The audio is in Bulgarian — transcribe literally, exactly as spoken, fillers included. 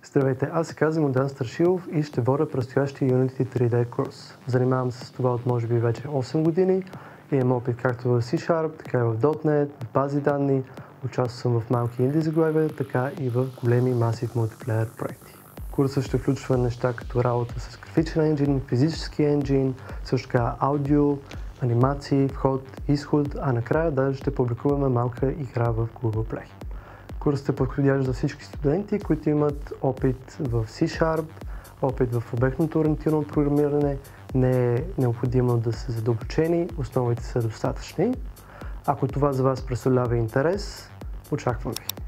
Здравейте, аз се казвам Йордан Страшилов и ще водя предстоящия Unity три Д курс. Занимавам се с това от може би вече осем години. Имам опит както в C-Sharp, така и в .дот нет, в бази данни. Участвам в малки инди заглавия, така и в големи масив мултиплеер проекти. Курсът ще включва неща като работа с графичен енджин, физически енджин, също така аудио, анимации, вход, изход, а накрая даже ще публикуваме малка игра в Google Play. Курсът е подходящ за всички студенти, които имат опит в C-Sharp, опит в обектното ориентирано програмиране. Не е необходимо да са задълбочени, основите са достатъчни. Ако това за вас представлява интерес, очаквам ви!